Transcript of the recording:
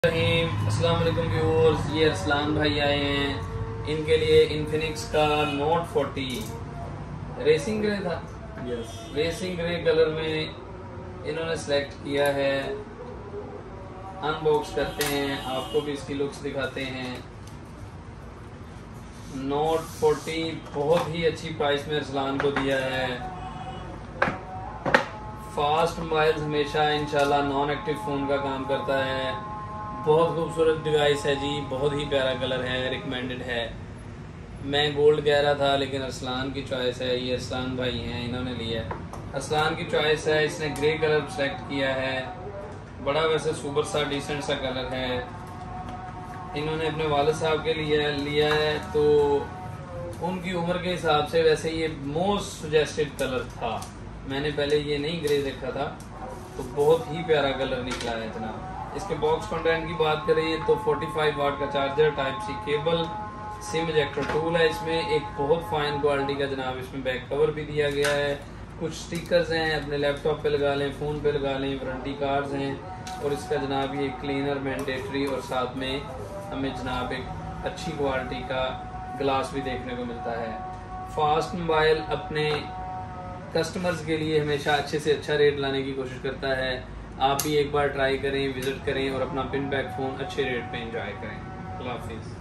अस्सलाम वालेकुम व्यूअर्स, ये अरसलान भाई आए हैं। इनके लिए इन्फिनिक्स का नोट 40 रेसिंग ग्रे था। रेसिंग ग्रे कलर में इन्होंने सेलेक्ट किया है। अनबॉक्स करते हैं, आपको भी इसकी लुक्स दिखाते हैं। नोट 40 बहुत ही अच्छी प्राइस में अरसलान को दिया है। फास्ट मोबाइल हमेशा इंशाल्लाह नॉन एक्टिव फ़ोन का काम करता है। बहुत खूबसूरत डिवाइस है जी, बहुत ही प्यारा कलर है, रिकमेंडेड है। मैं गोल्ड कह रहा था लेकिन अरसलान की चॉइस है। ये अरसलान भाई हैं, इन्होंने लिया है। अरसलान की चॉइस है, इसने ग्रे कलर सेलेक्ट किया है। बड़ा वैसे सुपर सा डिसेंट सा कलर है। इन्होंने अपने वालिद साहब के लिए लिया है, तो उनकी उम्र के हिसाब से वैसे ये मोस्ट सजेस्टेड कलर था। मैंने पहले ये नहीं ग्रे देखा था, तो बहुत ही प्यारा कलर निकला है जनाब। इसके बॉक्स कंटेंट की बात करें तो 45 वाट का charger, type C cable, SIM ejector tool है इसमें। एक बहुत फाइन क्वालिटी का जनाब इसमें बैक कवर भी दिया गया है। कुछ स्टिकर्स हैं, अपने लैपटॉप पे लगा लें, फ़ोन पे लगा लें, वारंटी कार्ड्स हैं। और इसका जनाब ये क्लीनर मैंडेटरी, और साथ में हमें जनाब एक अच्छी क्वालिटी का ग्लास भी देखने को मिलता है। फास्ट मोबाइल अपने कस्टमर्स के लिए हमेशा अच्छे से अच्छा रेट लाने की कोशिश करता है। आप भी एक बार ट्राई करें, विजिट करें और अपना पिन बैक फ़ोन अच्छे रेट पे एंजॉय करें। अल्लाह हाफिज़।